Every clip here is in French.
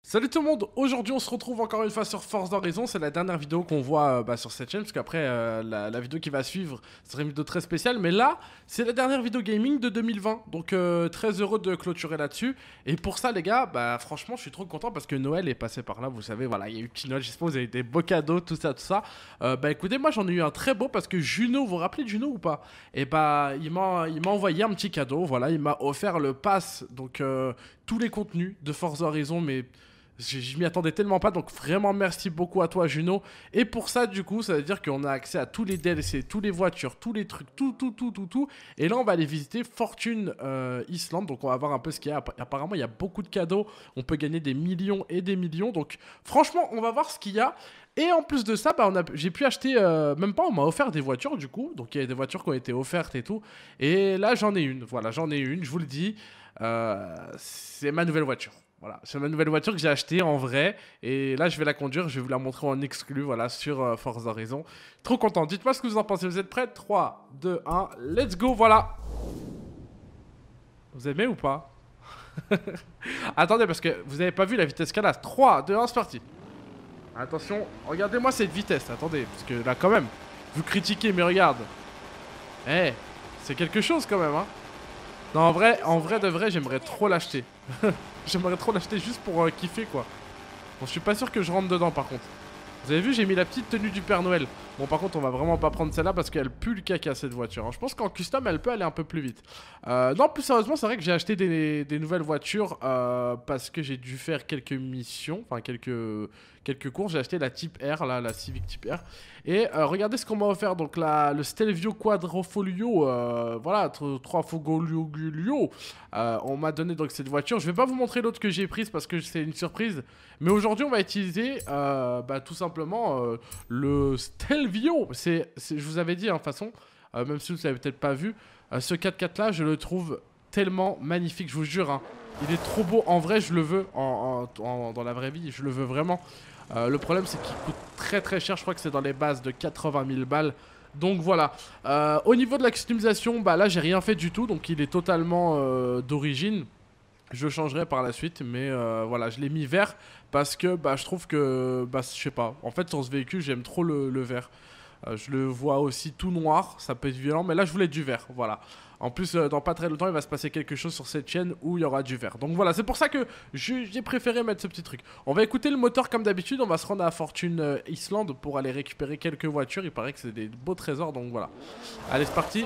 Salut tout le monde, aujourd'hui on se retrouve encore une fois sur Forza Horizon, c'est la dernière vidéo qu'on voit sur cette chaîne, parce qu'après la vidéo qui va suivre sera une vidéo très spéciale, mais là c'est la dernière vidéo gaming de 2020, donc très heureux de clôturer là-dessus, et pour ça les gars, bah franchement je suis trop content parce que Noël est passé par là, vous savez, voilà, il y a eu petit Noël, j'espère que vous avez des beaux cadeaux, tout ça. Bah écoutez, moi j'en ai eu un très beau parce que Juno, vous vous rappelez de Juno ou pas? Et bah il m'a envoyé un petit cadeau, voilà, il m'a offert le pass, donc tous les contenus de Forza Horizon, mais... Je m'y attendais tellement pas, donc vraiment merci beaucoup à toi Juno. Et pour ça du coup ça veut dire qu'on a accès à tous les DLC, toutes les voitures, tous les trucs, tout. Et là on va aller visiter Fortune Island, donc on va voir un peu ce qu'il y a. Apparemment il y a beaucoup de cadeaux, on peut gagner des millions et des millions. Donc franchement on va voir ce qu'il y a. Et en plus de ça, bah, j'ai pu acheter, même pas, on m'a offert des voitures du coup. Donc il y a des voitures qui ont été offertes et tout. Et là j'en ai une, voilà j'en ai une, je vous le dis. C'est ma nouvelle voiture. Voilà, c'est ma nouvelle voiture que j'ai achetée en vrai. Et là, je vais la conduire. Je vais vous la montrer en exclu, voilà, sur Forza Horizon. Trop content. Dites-moi ce que vous en pensez. Vous êtes prêts? 3, 2, 1, let's go, voilà. Vous aimez ou pas? Attendez, parce que vous n'avez pas vu la vitesse qu'elle a. 3, 2, 1, c'est parti. Attention, regardez-moi cette vitesse. Attendez, parce que là, quand même, vous critiquez, mais regarde. Eh, c'est quelque chose quand même, hein. Non, en vrai de vrai, j'aimerais trop l'acheter. J'aimerais trop l'acheter juste pour kiffer, quoi. Bon, je suis pas sûr que je rentre dedans, par contre. Vous avez vu, j'ai mis la petite tenue du Père Noël. Bon, par contre, on va vraiment pas prendre celle-là parce qu'elle pue le caca, cette voiture, hein. Je pense qu'en custom, elle peut aller un peu plus vite. Non, plus sérieusement, c'est vrai que j'ai acheté des nouvelles voitures parce que j'ai dû faire quelques missions, enfin quelques courses. J'ai acheté la Type R, là, la Civic Type R. Et regardez ce qu'on m'a offert. Donc le Stelvio Quadrofolio, voilà, 3 Fogolio. On m'a donné donc cette voiture. Je vais pas vous montrer l'autre que j'ai prise parce que c'est une surprise. Mais aujourd'hui, on va utiliser tout simplement le Stelvio. Je vous avais dit, hein, de toute façon, même si vous l'avez peut-être pas vu, ce 4x4 là, je le trouve tellement magnifique, je vous jure, hein. Il est trop beau, en vrai, je le veux, dans la vraie vie, je le veux vraiment. Le problème, c'est qu'il coûte très cher, je crois que c'est dans les bases de 80 000 balles. Donc voilà, au niveau de la customisation, bah là j'ai rien fait du tout, donc il est totalement d'origine. Je changerai par la suite, mais voilà, je l'ai mis vert parce que bah, je trouve que, bah, je sais pas, en fait sur ce véhicule j'aime trop le vert. Je le vois aussi tout noir, ça peut être violent, mais là je voulais du vert, voilà. En plus, dans pas très longtemps, il va se passer quelque chose sur cette chaîne où il y aura du vert. Donc voilà, c'est pour ça que j'ai préféré mettre ce petit truc. On va écouter le moteur comme d'habitude, on va se rendre à Fortune Island pour aller récupérer quelques voitures. Il paraît que c'est des beaux trésors, donc voilà. Allez, c'est parti.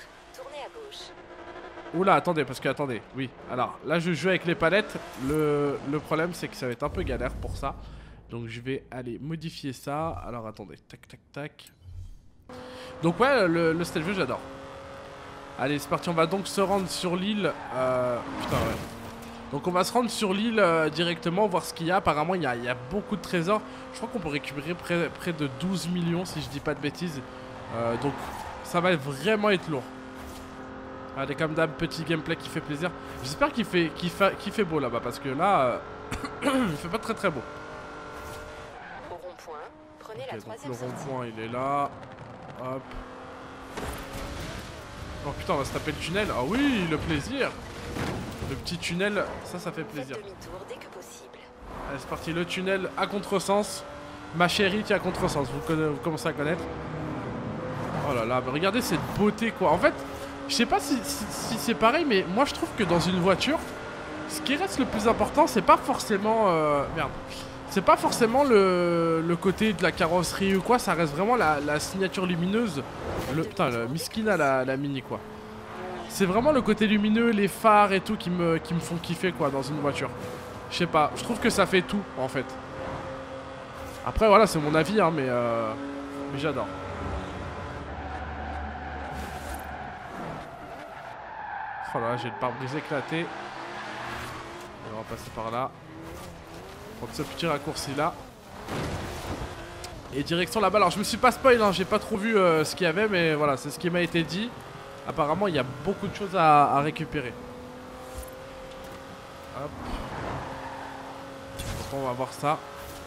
Oula, attendez, parce que, attendez, oui. Alors, là, je joue avec les palettes. Le problème, c'est que ça va être un peu galère pour ça. Donc, je vais aller modifier ça. Alors, attendez, tac. Donc, ouais, le Stelvio, j'adore. Allez, c'est parti, on va donc se rendre sur l'île. Putain, ouais. Donc, on va se rendre sur l'île directement, voir ce qu'il y a. Apparemment, il y a beaucoup de trésors. Je crois qu'on peut récupérer près de 12 millions, si je dis pas de bêtises. Donc, ça va vraiment être lourd. Allez, comme d'hab, petit gameplay qui fait plaisir. J'espère qu'il fait beau là-bas, parce que là, il fait pas très beau. Au rond-point, prenez Okay, la donc troisième le sortie. rond-point, il est là. Hop. Oh putain, on va se taper le tunnel. Ah oui, le plaisir. Le petit tunnel, ça fait plaisir. Faites demi-tour dès que possible. Allez, c'est parti, le tunnel à contresens. Ma chérie qui est à contresens, vous commencez à connaître. Oh là là, mais regardez cette beauté, quoi. En fait... Je sais pas si c'est pareil, mais moi je trouve que dans une voiture, ce qui reste le plus important, c'est pas forcément... merde. C'est pas forcément le côté de la carrosserie ou quoi, ça reste vraiment la signature lumineuse. Putain, le Miskina, la Mini, quoi. C'est vraiment le côté lumineux, les phares et tout qui me font kiffer, quoi, dans une voiture. Je sais pas, je trouve que ça fait tout, en fait. Après, voilà, c'est mon avis, hein, mais j'adore. Oh là là, j'ai le pare-brise éclaté. Et on va passer par là. Prendre ce petit raccourci là. Et direction là-bas. Alors je me suis pas spoil, hein, j'ai pas trop vu ce qu'il y avait, mais voilà, c'est ce qui m'a été dit. Apparemment, il y a beaucoup de choses à récupérer. Hop. Donc, on va voir ça.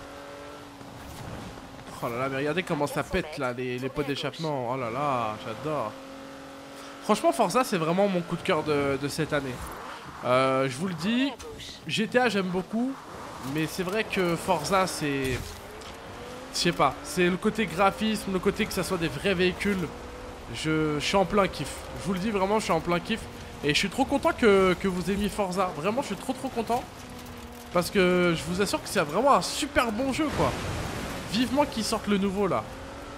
Oh là là, mais regardez comment ça pète là, les pots d'échappement. Oh là là, j'adore. Franchement, Forza, c'est vraiment mon coup de cœur de cette année. Je vous le dis, GTA, j'aime beaucoup. Mais c'est vrai que Forza, c'est... Je sais pas, c'est le côté graphisme, le côté que ça soit des vrais véhicules. Je suis en plein kiff. Je vous le dis vraiment, je suis en plein kiff. Et je suis trop content que vous aimiez Forza. Vraiment, je suis trop content. Parce que je vous assure que c'est vraiment un super bon jeu, quoi. Vivement qu'il sorte le nouveau, là.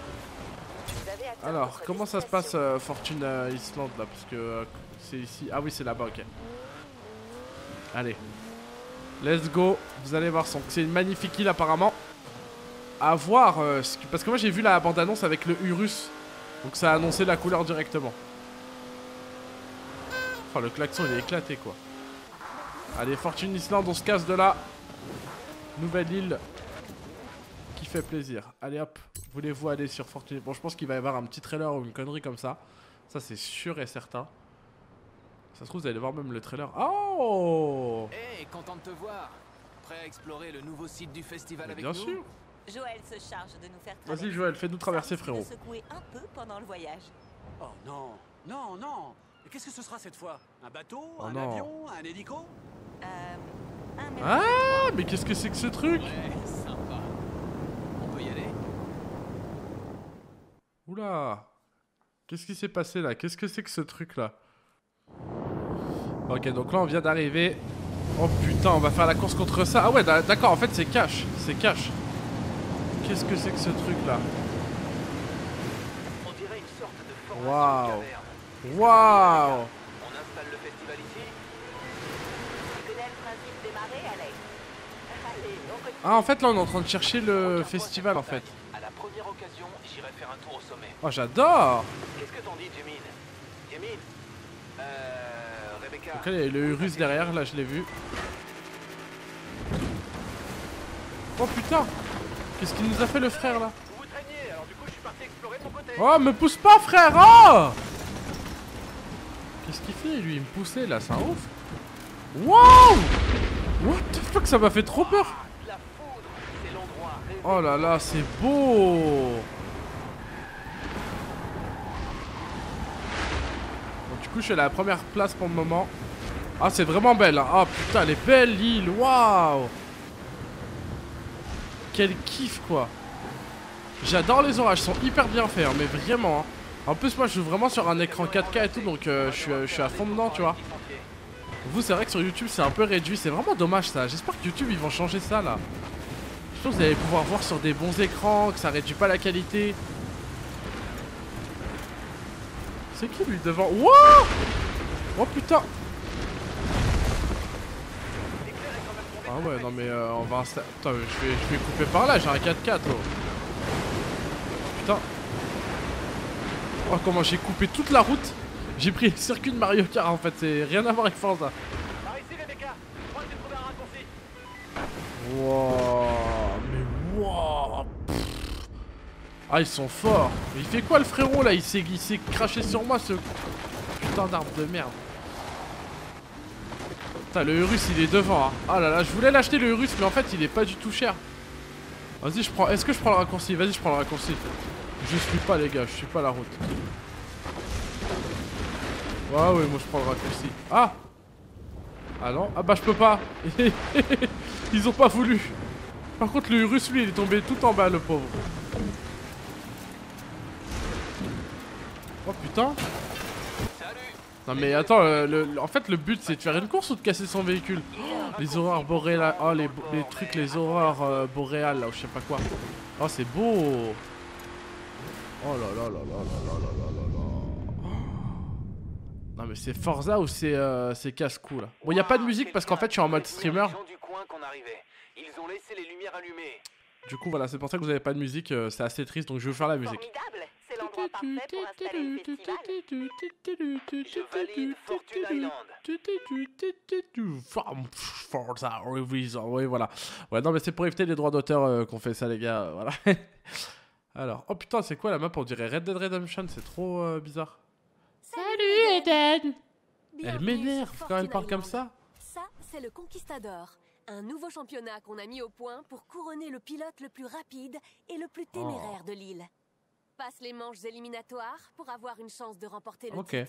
Alors, comment ça se passe, Fortune Island, là? Parce que c'est ici... Ah oui, c'est là-bas, ok. Allez. Let's go. Vous allez voir, c'est une magnifique île, apparemment. À voir, parce que moi j'ai vu la bande-annonce avec le Urus. Donc ça a annoncé la couleur directement. Enfin, le klaxon il est éclaté, quoi. Allez, Fortune Island, on se casse de là. Nouvelle île qui fait plaisir. Allez hop, voulez-vous aller sur Fortune? Bon, je pense qu'il va y avoir un petit trailer ou une connerie comme ça. Ça c'est sûr et certain. Ça se trouve vous allez voir même le trailer. Oh! Hey, content de te voir. Prêt à explorer le nouveau site du festival avec nous? Bien sûr. Joël se charge de nous faire traverser. Vas-y Joël, fais-nous traverser, Ça risque frérot. de secouer un peu pendant le voyage. Oh non, non, non. Mais qu'est-ce que ce sera cette fois? Un bateau? Oh un non. avion? Un hélico? Un mélange. Ah, mais qu'est-ce que c'est que ce truc? Ouais, sympa. On peut y aller? Oula. Qu'est-ce qui s'est passé là? Qu'est-ce que c'est que ce truc là? Ok, donc là on vient d'arriver. Oh putain, on va faire la course contre ça. Ah ouais, d'accord, en fait c'est cash. C'est cash. Qu'est-ce que c'est que ce truc là? On dirait une sorte de formation Waouh. de caverne. Waouh. On installe le festival ici. Tu connais le principe des marées, Alex? Allez, on continue. Ah en fait là on est en train de chercher le Regarde-moi festival en cette fait. montagne. À la première occasion, j'irai faire un tour au sommet. Oh j'adore. Qu'est-ce que t'en dis, Jimine? Jimine? Rebecca. Donc là il y a le Urus derrière, là je l'ai vu. Oh putain. Qu'est-ce qu'il nous a fait le frère là? Vous vous traîniez, alors du coup je suis parti explorer de mon côté. Oh me pousse pas frère. Oh. Qu'est-ce qu'il fait lui? Il me poussait là, c'est un ouf. Wow. What the fuck, ça m'a fait trop peur. De la foudre, c'est l'endroit rêvé. Oh là là, c'est beau. Bon, du coup je suis à la première place pour le moment. Ah c'est vraiment belle hein. Ah putain elle est belle l'île. Waouh. Quel kiff quoi. J'adore les orages, ils sont hyper bien faits hein, mais vraiment hein. En plus moi je joue vraiment sur un écran 4K et tout. Donc je suis à fond dedans tu vois. Vous c'est vrai que sur YouTube c'est un peu réduit. C'est vraiment dommage ça. J'espère que YouTube ils vont changer ça là. Je pense que vous allez pouvoir voir sur des bons écrans, que ça réduit pas la qualité. C'est qui lui devant? Wow. Oh putain. Ah ouais non mais on va installer... Putain je vais couper par là, j'ai un 4x4 oh. Putain. Oh comment j'ai coupé toute la route. J'ai pris le circuit de Mario Kart en fait, c'est rien à voir avec Forza. Par ici, Rebecca. Je crois que j'ai trouvé un raccourci. Wow. Mais wow. Pff. Ah ils sont forts. Mais il fait quoi le frérot là? Il s'est craché sur moi ce putain d'arbre de merde. Putain le Urus il est devant hein. Ah là là je voulais l'acheter le Urus mais en fait il est pas du tout cher. Vas-y je prends. Est-ce que je prends le raccourci? Vas-y je prends le raccourci. Je suis pas les gars, je suis pas la route. Ouais ouais moi je prends le raccourci. Ah. Ah non. Ah bah je peux pas. Ils ont pas voulu. Par contre le Urus lui il est tombé tout en bas le pauvre. Oh putain. Non mais attends, en fait le but c'est de faire une course ou de casser son véhicule. Oh, les aurores boréales, oh les trucs, les aurores boréales là ou je sais pas quoi. Oh c'est beau. Oh là là là là là là là là là. Non mais c'est Forza ou c'est casse-cou là. Bon y a pas de musique parce qu'en fait je suis en mode streamer. Ils ont laissé les lumières allumées. Du coup voilà c'est pour ça que vous avez pas de musique, c'est assez triste donc je vais vous faire la musique. Formidable. C'est l'endroit parfait pour installer le festival. Je valide Fortune Island. Forza Horizon, oui voilà. Ouais non mais c'est pour éviter les droits d'auteur qu'on fait ça les gars, voilà. Alors, oh putain c'est quoi la map? On dirait Red Dead Redemption, c'est trop bizarre. Salut Eden. Elle m'énerve quand elle parle comme ça. Ça, c'est le Conquistador, un nouveau championnat qu'on a mis au point pour couronner le pilote le plus rapide et le plus téméraire de l'île. Passe les manches éliminatoires pour avoir une chance de remporter le titre.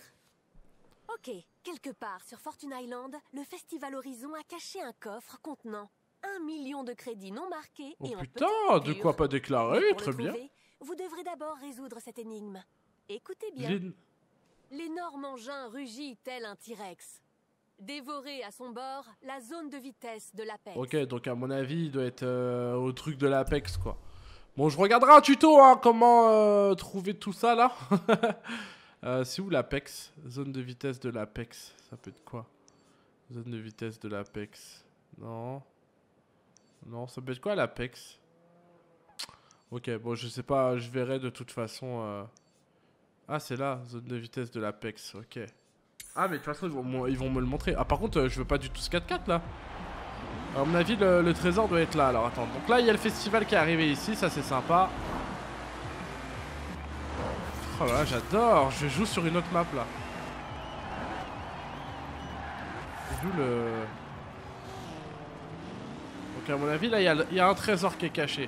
Ok, quelque part sur Fortune Island, le Festival Horizon a caché un coffre contenant 1 million de crédits non marqués Oh et en putain, petite de lecture. quoi pas Mais déclarer, pour très le bien. trouver, vous devrez d'abord résoudre cette énigme. Écoutez bien. Les- L'énorme engin rugit tel un T-Rex. Dévorer à son bord la zone de vitesse de l'Apex. Ok, donc à mon avis, il doit être au truc de l'Apex, quoi. Bon, je regarderai un tuto, hein, comment trouver tout ça, là. C'est où l'Apex? Zone de vitesse de l'Apex. Ça peut être quoi? Zone de vitesse de l'Apex. Non. Non, ça peut être quoi l'Apex? Ok, bon, je sais pas, je verrai de toute façon. Ah, c'est là, zone de vitesse de l'Apex, ok. Ah, mais de toute façon, ils vont me le montrer. Ah, par contre, je veux pas du tout ce 4x4 là. À mon avis, le trésor doit être là. Alors, attends. Donc là, il y a le festival qui est arrivé ici, ça c'est sympa. Oh là là, j'adore. Je joue sur une autre map là. D'où le. Donc, à mon avis, là, il y a un trésor qui est caché.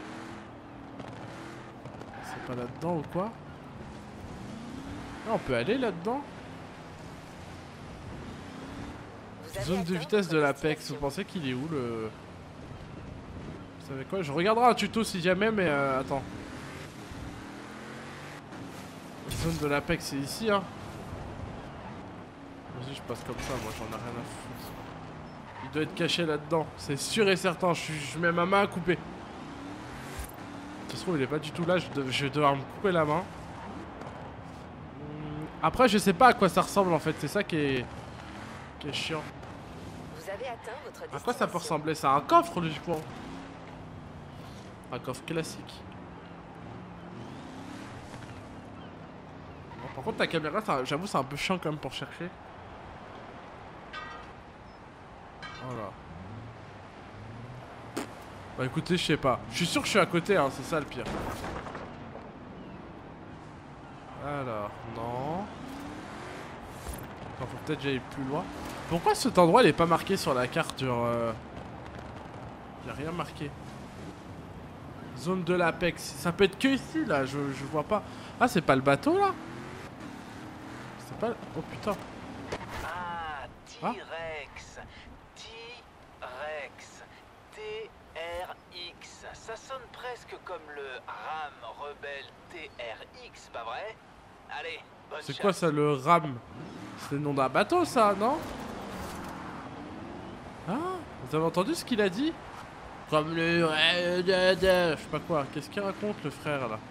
C'est pas là-dedans ou quoi? Ah, on peut aller là-dedans? Vous avez Zone de atteint vitesse de votre l'Apex, destination. vous pensez qu'il est où le... Vous savez quoi? Je regarderai un tuto si jamais, mais attends. Zone de l'Apex, c'est ici, hein. Vas-y, je passe comme ça, moi j'en ai rien à foutre. Il doit être caché là-dedans, c'est sûr et certain, je mets ma main à couper. Ça se trouve, il est pas du tout là, je vais devoir me couper la main. Après, je sais pas à quoi ça ressemble en fait, c'est ça qui est chiant. Vous avez atteint votre destination. À quoi ça peut ressembler? C'est un coffre logiquement. Un coffre classique. Bon, par contre ta caméra, j'avoue c'est un peu chiant quand même pour chercher. Voilà. Bah écoutez, je sais pas. Je suis sûr que je suis à côté, hein, c'est ça le pire. Alors, non. Attends, faut peut-être que j'aille plus loin. Pourquoi cet endroit il est pas marqué sur la carte, genre y a rien marqué. Zone de l'Apex. Ça peut être que ici là, je vois pas. Ah, c'est pas le bateau là? C'est pas... Oh putain. Ah, T-Rex. T-Rex. TRX. Ça sonne presque comme le RAM Rebelle TRX, pas vrai? Allez, bonne C'est chasse. quoi ça, le RAM? C'est le nom d'un bateau ça, non? Ah, vous avez entendu ce qu'il a dit? Comme le... Je sais pas quoi, qu'est-ce qu'il raconte le frère là?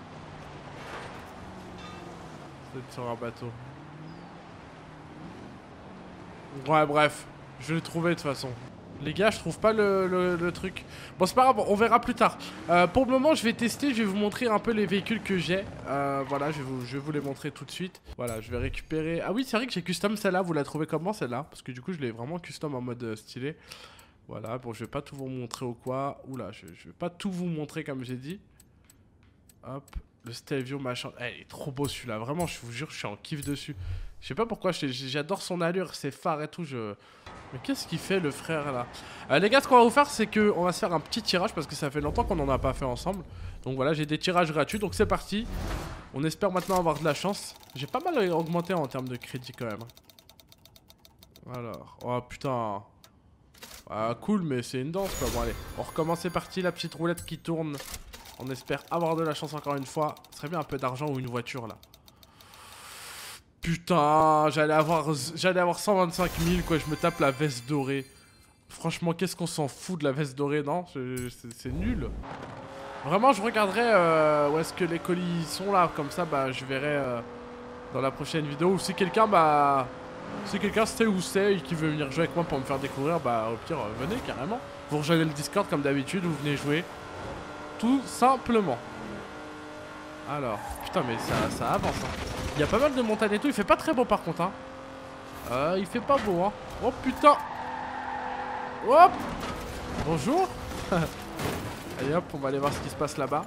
C'est sur un bateau. Ouais, bref, je vais le trouver de toute façon. Les gars, je trouve pas le truc. Bon, c'est pas grave, on verra plus tard. Pour le moment, je vais tester, je vais vous montrer un peu les véhicules que j'ai. Voilà, je vais vous les montrer tout de suite. Voilà, je vais récupérer... Ah oui, c'est vrai que j'ai custom celle-là, vous la trouvez comment celle-là? Parce que du coup, je l'ai vraiment custom en mode stylé. Voilà, bon, je vais pas tout vous montrer ou quoi. Oula, je vais pas tout vous montrer comme j'ai dit. Hop, le Stelvio machin. Eh, il est trop beau celui-là, vraiment, je vous jure, je suis en kiff dessus. Je sais pas pourquoi, j'adore son allure, ses phares et tout, Mais qu'est-ce qu'il fait le frère là? Les gars, ce qu'on va vous faire, c'est qu'on va se faire un petit tirage parce que ça fait longtemps qu'on n'en a pas fait ensemble. Donc voilà, j'ai des tirages gratuits, donc c'est parti. On espère maintenant avoir de la chance. J'ai pas mal augmenté en termes de crédit quand même. Alors, oh putain. Ah, cool, mais c'est une danse quoi. Bon allez, on recommence, c'est parti, la petite roulette qui tourne. On espère avoir de la chance encore une fois. Ce serait bien un peu d'argent ou une voiture là. Putain, j'allais avoir 125 000 quoi, je me tape la veste dorée. Franchement, qu'est-ce qu'on s'en fout de la veste dorée, non? C'est nul. Vraiment, je regarderai où est-ce que les colis sont là, comme ça, bah, je verrai dans la prochaine vidéo. Ou si quelqu'un, bah, sait où c'est et qui veut venir jouer avec moi pour me faire découvrir, bah, au pire, venez carrément. Vous rejoignez le Discord comme d'habitude, vous venez jouer. Tout simplement. Alors, putain, mais ça avance, hein. Il y a pas mal de montagnes et tout, il fait pas très beau par contre, hein. Il fait pas beau, hein. Oh putain. Hop. Bonjour. Allez hop, on va aller voir ce qui se passe là-bas.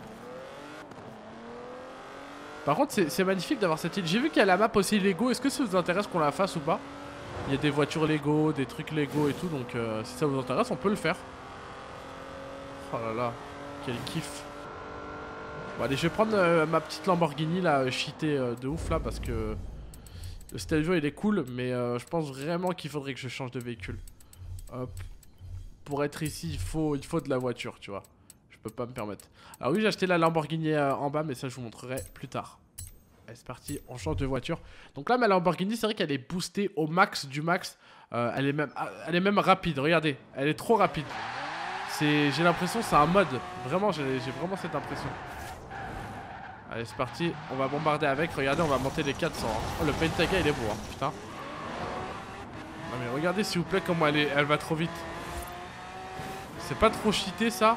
Par contre, c'est magnifique d'avoir cette île. J'ai vu qu'il y a la map aussi Lego. Est-ce que ça vous intéresse qu'on la fasse ou pas? Il y a des voitures Lego, des trucs Lego et tout. Donc si ça vous intéresse, on peut le faire. Oh là là, quel kiff. Bon allez, je vais prendre ma petite Lamborghini là, cheatée de ouf là. Parce que le Stelvio il est cool. Mais je pense vraiment qu'il faudrait que je change de véhicule. Hop. pour être ici, il faut de la voiture, tu vois. Je peux pas me permettre. Alors oui, j'ai acheté la Lamborghini en bas, mais ça je vous montrerai plus tard. Allez, c'est parti, on change de voiture. Donc là, ma Lamborghini, c'est vrai qu'elle est boostée au max du max. Elle est même rapide, regardez. Elle est trop rapide. J'ai l'impression c'est un mode. Vraiment, j'ai vraiment cette impression. Allez, c'est parti. On va bombarder avec. Regardez, on va monter les 400. Hein. Oh, le Pentaga, il est beau, hein. Putain. Non, mais regardez, s'il vous plaît, comment elle va trop vite. C'est pas trop cheaté, ça?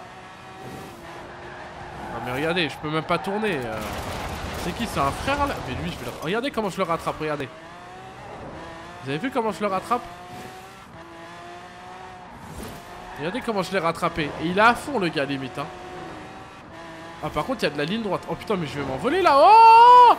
Non, mais regardez, je peux même pas tourner. C'est qui? C'est un frère, là? Mais lui, je vais le... Regardez comment je le rattrape, regardez. Vous avez vu comment je le rattrape? Regardez comment je l'ai rattrapé. Et il est à fond, le gars, limite, hein. Ah, par contre, il y a de la ligne droite. Oh putain, mais je vais m'envoler là. Oh!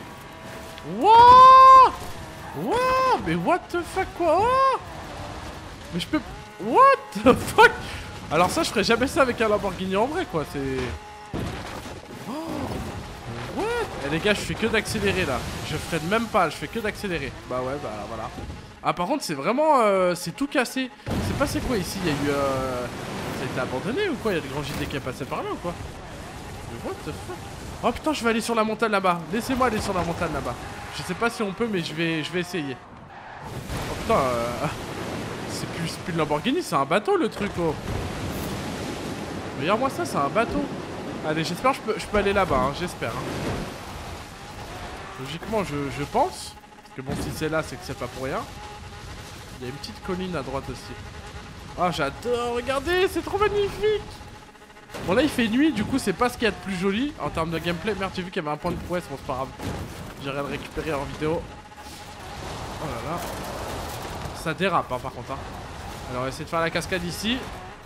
Wow! Wow! Mais what the fuck, quoi? Oh! Mais je peux... What the fuck? Alors ça, je ferais jamais ça avec un Lamborghini en vrai, quoi. C'est... Oh! What? Eh les gars, je fais que d'accélérer là. Je ferai même pas, je fais que d'accélérer. Bah ouais, bah voilà. Ah, par contre, c'est vraiment... c'est tout cassé. C'est passé quoi ici? Il y a eu... Ça a été abandonné ou quoi? Il y a le grand JD qui est passé par là ou quoi? What the fuck? Oh putain, je vais aller sur la montagne là-bas. Laissez-moi aller sur la montagne là-bas. Je sais pas si on peut, mais je vais essayer. Oh putain, c'est plus une Lamborghini, c'est un bateau le truc, oh. Regarde-moi ça, c'est un bateau. Allez, j'espère que je peux aller là-bas, hein, j'espère. Hein. Logiquement, je pense. Parce que bon, si c'est là, c'est que c'est pas pour rien. Il y a une petite colline à droite aussi. Ah, j'adore, regardez, c'est trop magnifique. Bon là il fait nuit, du coup c'est pas ce qu'il y a de plus joli en termes de gameplay. Merde, j'ai vu qu'il y avait un point de prouesse, bon c'est pas grave. J'irai le récupérer en vidéo. Oh là là. Ça dérape hein, par contre hein. Alors on va essayer de faire la cascade ici.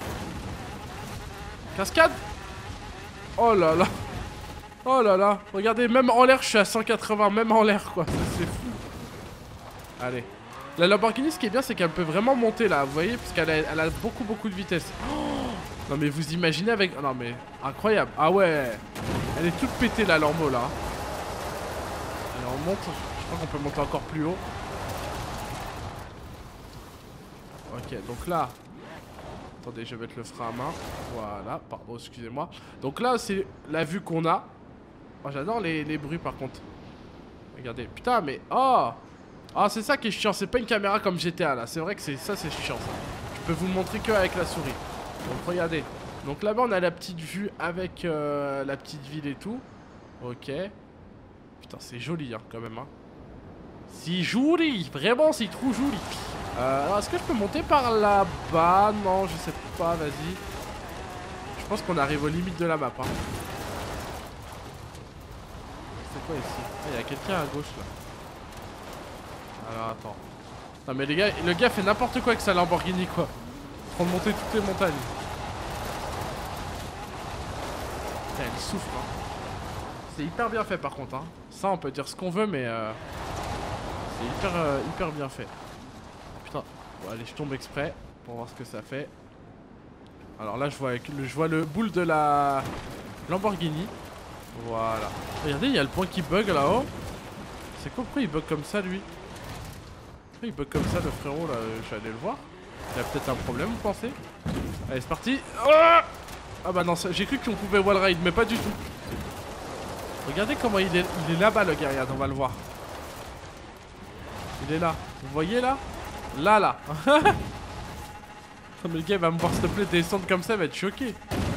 Cascade. Oh là là. Oh là là. Regardez, même en l'air je suis à 180, même en l'air quoi. C'est fou. Allez. La Lamborghini ce qui est bien c'est qu'elle peut vraiment monter là, vous voyez, parce qu'elle a beaucoup de vitesse. Oh non mais vous imaginez avec... Non mais incroyable. Ah ouais. Elle est toute pétée la Lambo là. Alors on monte. Je crois qu'on peut monter encore plus haut. Ok donc là. Attendez je vais mettre le frein à main. Voilà. Pardon excusez-moi. Donc là c'est la vue qu'on a. Oh j'adore les bruits par contre. Regardez. Putain mais... Oh. Ah c'est ça qui est chiant. C'est pas une caméra comme GTA là. C'est vrai que c'est ça c'est chiant ça. Je peux vous le montrer que avec la souris. Donc regardez, donc là-bas on a la petite vue avec la petite ville et tout. Ok. Putain c'est joli hein quand même hein. C'est joli, vraiment c'est trop joli. Alors est-ce que je peux monter par là-bas? Non je sais pas, vas-y. Je pense qu'on arrive aux limites de la map hein. C'est quoi ici? Ah, il y a quelqu'un à gauche là. Alors attends. Non mais les gars, le gars fait n'importe quoi avec sa Lamborghini quoi. En train de monter toutes les montagnes. Putain, elle souffre hein. C'est hyper bien fait par contre hein. Ça on peut dire ce qu'on veut mais c'est hyper bien fait. Putain, bon allez je tombe exprès pour voir ce que ça fait. Alors là je vois le boule de la Lamborghini. Voilà. Regardez il y a le point qui bug là-haut. C'est quoi, pourquoi il bug comme ça lui? Pourquoi il bug comme ça le frérot là? Je vais aller le voir. Il y a peut-être un problème, vous pensez? Allez, c'est parti. Oh ah bah non, j'ai cru qu'on pouvait wall ride, mais pas du tout. Regardez comment il est là-bas le gars, regarde, on va le voir. Il est là. Vous voyez là? Là. Mais le gars il va me voir s'il te plaît descendre comme ça, il va être choqué.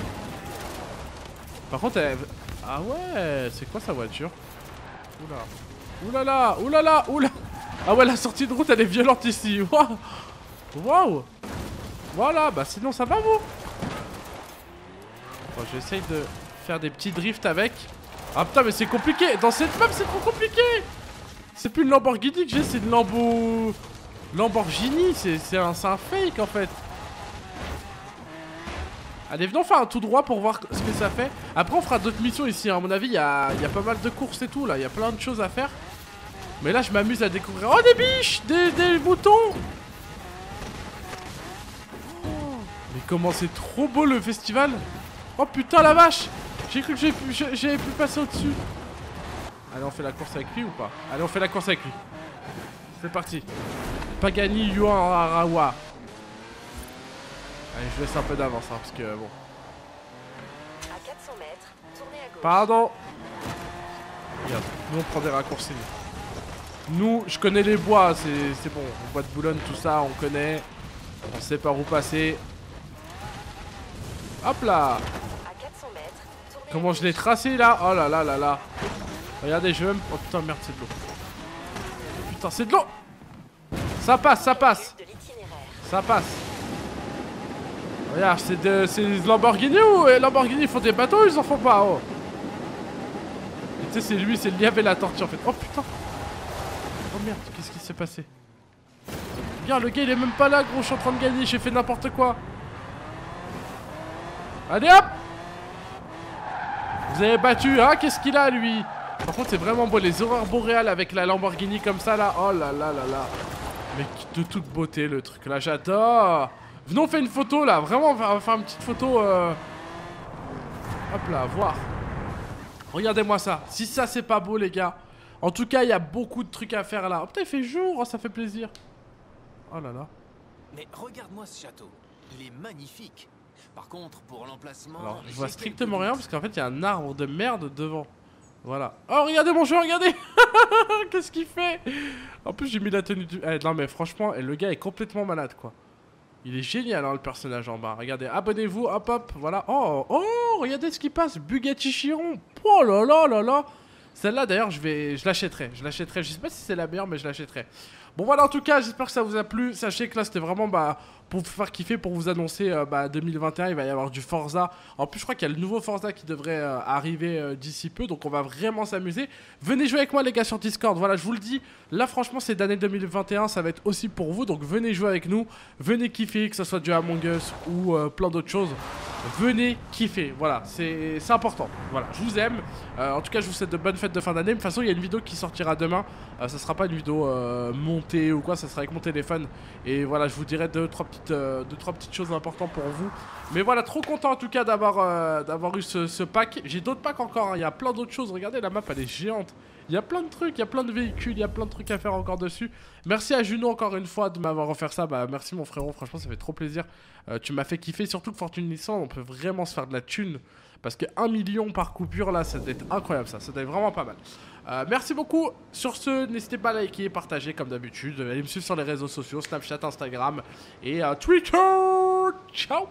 Par contre, elle... Ah ouais, c'est quoi sa voiture? Oula. Oulala. Ah ouais, la sortie de route elle est violente ici. Waouh. Waouh. Voilà, bah sinon ça va vous. Bon, j'essaye de faire des petits drifts avec. Ah putain mais c'est compliqué. Dans cette map c'est trop compliqué. C'est plus une Lamborghini que j'ai, c'est une Lamborghini. C'est un fake en fait. Allez venons faire un tout droit pour voir ce que ça fait. Après on fera d'autres missions ici hein. À mon avis il y a pas mal de courses et tout là. Il y a plein de choses à faire. Mais là je m'amuse à découvrir. Oh des biches, des moutons. Mais comment c'est trop beau le festival. Oh putain la vache. J'ai cru que j'avais pu passer au-dessus. Allez on fait la course avec lui ou pas? Allez on fait la course avec lui. C'est parti. Pagani Yuan Arawa. Allez, je laisse un peu d'avance, hein, parce que bon. À 400 mètres, tournez à gauche. Pardon. Regarde, nous on prend des raccourcis. Nous, je connais les bois, c'est bon. Les bois de Boulogne, tout ça, on connaît. On sait par où passer. Hop là. À 400 mètres, tournez à Comment je l'ai tracé là? Oh là là là là. Regardez, je vais même... Oh putain, merde, c'est de l'eau. Putain, c'est de l'eau. Ça passe, ça passe. de l'itinéraire. Ça passe. Regarde, c'est Lamborghini ou Lamborghini, ils font des bateaux ou ils en font pas? Oh. Et tu sais, c'est lui, c'est lui avec la tortue en fait. Oh putain. Oh merde, qu'est-ce qui s'est passé? Regarde, le gars il est même pas là, gros, je suis en train de gagner, j'ai fait n'importe quoi. Allez hop. Vous avez battu, hein? Qu'est-ce qu'il a lui? Par contre, c'est vraiment beau, les aurores boréales avec la Lamborghini comme ça là. Oh là là là là. Mais de toute beauté le truc là, j'adore. Venons, on fait une photo là, vraiment, on va faire une petite photo. Hop là, voir. Regardez-moi ça. Si ça c'est pas beau les gars. En tout cas, il y a beaucoup de trucs à faire là. Oh putain, il fait jour, oh, ça fait plaisir. Oh là là. Mais regarde-moi ce château. Il est magnifique. Par contre, pour l'emplacement... Alors, je j'ai vois quelques strictement rien doutes. parce qu'en fait, il y a un arbre de merde devant. Voilà. Oh, regardez mon jeu, regardez. Qu'est-ce qu'il fait? En plus, j'ai mis la tenue du... non, mais franchement, le gars est complètement malade, quoi. Il est génial, hein, le personnage en bas. Regardez, abonnez-vous, hop, hop, voilà. Oh, oh, regardez ce qui passe. Bugatti Chiron. Oh là là là là. Celle-là, d'ailleurs, je l'achèterai. Je l'achèterai. Je sais pas si c'est la meilleure, mais je l'achèterai. Bon, voilà, en tout cas, j'espère que ça vous a plu. Sachez que là, c'était vraiment pour vous faire kiffer, pour vous annoncer 2021. Il va y avoir du Forza. En plus, je crois qu'il y a le nouveau Forza qui devrait arriver d'ici peu. Donc, on va vraiment s'amuser. Venez jouer avec moi, les gars, sur Discord. Voilà, je vous le dis. Là, franchement, cette année 2021, ça va être aussi pour vous. Donc, venez jouer avec nous. Venez kiffer, que ce soit du Among Us ou plein d'autres choses. Venez kiffer, voilà, c'est important. Voilà, je vous aime. En tout cas, je vous souhaite de bonnes fêtes de fin d'année. De toute façon, il y a une vidéo qui sortira demain. Ça sera pas une vidéo montée ou quoi, ça sera avec mon téléphone. Et voilà, je vous dirai deux, trois petites choses importantes pour vous. Mais voilà, trop content en tout cas d'avoir eu ce pack. J'ai d'autres packs encore, hein. Il y a plein d'autres choses. Regardez, la map, elle est géante. Il y a plein de trucs, il y a plein de véhicules, il y a plein de trucs à faire encore dessus. Merci à Juno encore une fois de m'avoir offert ça. Merci mon frérot, franchement ça fait trop plaisir. Tu m'as fait kiffer, surtout que Fortune Licence, on peut vraiment se faire de la thune. Parce que 1 million par coupure là, ça doit être incroyable ça doit être vraiment pas mal. Merci beaucoup. Sur ce, n'hésitez pas à liker, partager comme d'habitude. Allez me suivre sur les réseaux sociaux, Snapchat, Instagram et Twitter. Ciao.